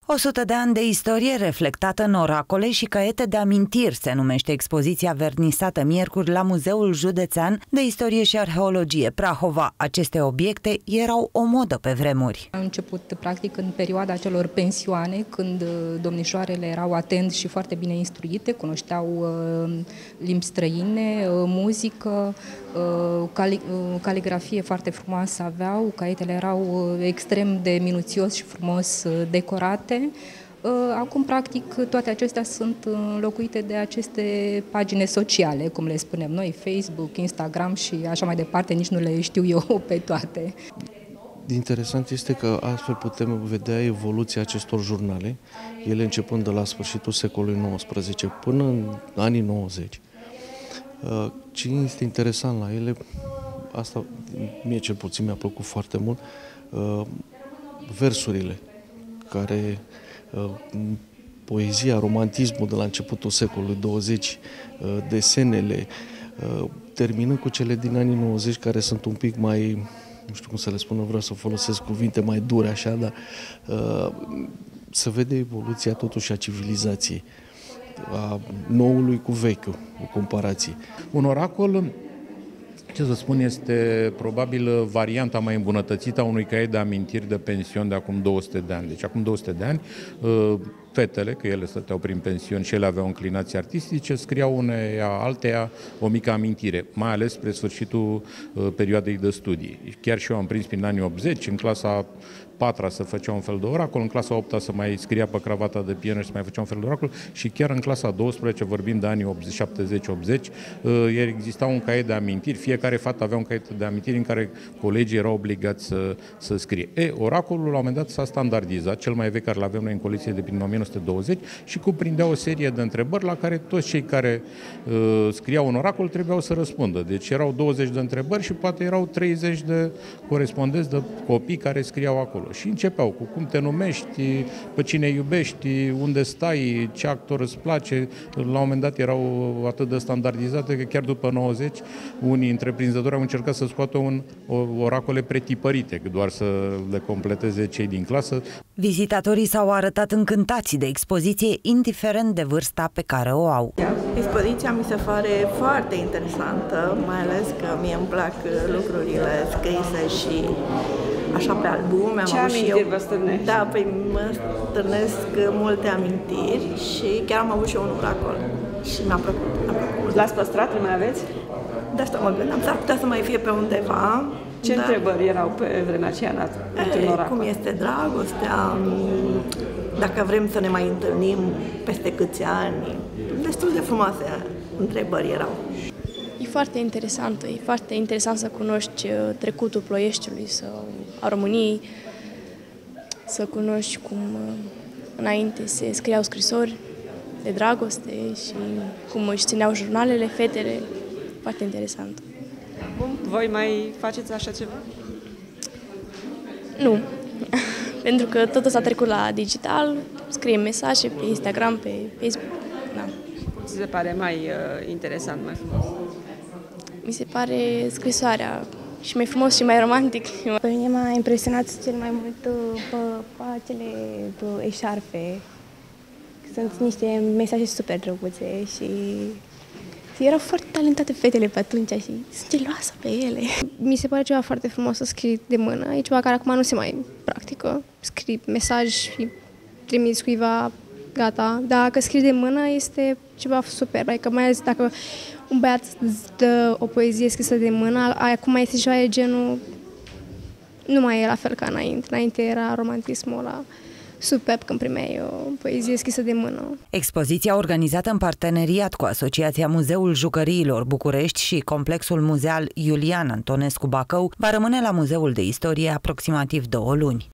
100 de ani de istorie reflectată în oracole și caiete de amintiri se numește expoziția vernisată miercuri la Muzeul Județean de Istorie și Arheologie Prahova. Aceste obiecte erau o modă pe vremuri. A început practic în perioada celor pensioane, când domnișoarele erau atente și foarte bine instruite, cunoșteau limbi străine, muzică, caligrafie foarte frumoasă aveau, caietele erau extrem de minuțios și frumos decorate. Acum, practic, toate acestea sunt înlocuite de aceste pagini sociale, cum le spunem noi, Facebook, Instagram și așa mai departe, nici nu le știu eu pe toate. Interesant este că astfel putem vedea evoluția acestor jurnale, ele începând de la sfârșitul secolului XIX până în anii 90. Ce este interesant la ele, asta mie cel puțin mi-a plăcut foarte mult, versurile care, poezia, romantismul de la începutul secolului 20, desenele, terminând cu cele din anii 90 care sunt un pic mai, nu știu cum să le spun, vreau să folosesc cuvinte mai dure așa, dar se vede evoluția totuși a civilizației, a noului cu vechiul, o comparație. Un oracol, ce să spun, este probabil varianta mai îmbunătățită a unui caiet de amintiri de pension de acum 200 de ani. Deci acum 200 de ani, fetele, că ele stăteau prin pensiuni și ele aveau inclinații artistice, scriau uneia alteia o mică amintire, mai ales spre sfârșitul perioadei de studii. Chiar și eu am prins prin anii 80, în clasa 4-a se făcea un fel de oracol, în clasa 8-a se mai scria pe cravata de pionier și se mai făcea un fel de oracol și chiar în clasa 12, vorbind de anii 70-80, exista un caiet de amintiri, fiecare fată avea un caiet de amintiri în care colegii erau obligați să scrie. Oracolul la un moment dat s-a standardizat, cel mai vechi care l-avem noi în colecție de prin 1920 și cuprindea o serie de întrebări la care toți cei care scriau un oracol trebuiau să răspundă. Deci erau 20 de întrebări și poate erau 30 de corespondenți de copii care scriau acolo. Și începeau cu cum te numești, pe cine iubești, unde stai, ce actor îți place. La un moment dat erau atât de standardizate că chiar după 90 unii întreprinzători au încercat să scoată oracole pretipărite, doar să le completeze cei din clasă. Vizitatorii s-au arătat încântați de expoziție, indiferent de vârsta pe care o au. Expoziția mi se pare foarte interesantă, mai ales că mie îmi plac lucrurile scrise și așa pe albume. Ce amintiri vă stârnești? Da, păi mă stârnesc multe amintiri și chiar am avut și eu un oracol și mi-a plăcut. L-ați păstrat, îl mai aveți? De asta mă gândeam, s-ar putea să mai fie pe undeva. Ce întrebări erau pe vremea aceea într-un oracol? Cum este dragostea, dacă vrem să ne mai întâlnim peste câți ani. Destul de frumoase întrebări erau. E foarte interesant, e foarte interesant să cunoști trecutul Ploieștiului, a României, să cunoști cum înainte se scriau scrisori de dragoste și cum își țineau jurnalele, fetele. Foarte interesant. Bun, voi mai faceți așa ceva? Nu, pentru că totul s-a trecut la digital, scriem mesaje pe Instagram, pe Facebook. Da. Ți se pare mai interesant, mai frumos? Mi se pare scrisoarea și mai frumos și mai romantic. Pe mine m-a impresionat cel mai mult acele eșarfe. Sunt niște mesaje super drăguțe și erau foarte talentate fetele pe atunci și sunt geloasă pe ele. Mi se pare ceva foarte frumos să scrii de mână. E ceva care acum nu se mai practică. Scrii mesaj și trimiți cuiva, gata. Dacă scrii de mână este ceva superb. Adică mai ales dacă un băiat îți dă o poezie scrisă de mână, acum este ceva de genul, nu mai e la fel ca înainte. Înainte era romantismul ăla superb când primeai o poezie scrisă de mână. Expoziția, organizată în parteneriat cu Asociația Muzeul Jucăriilor București și Complexul Muzeal Iulian Antonescu Bacău, va rămâne la Muzeul de Istorie aproximativ 2 luni.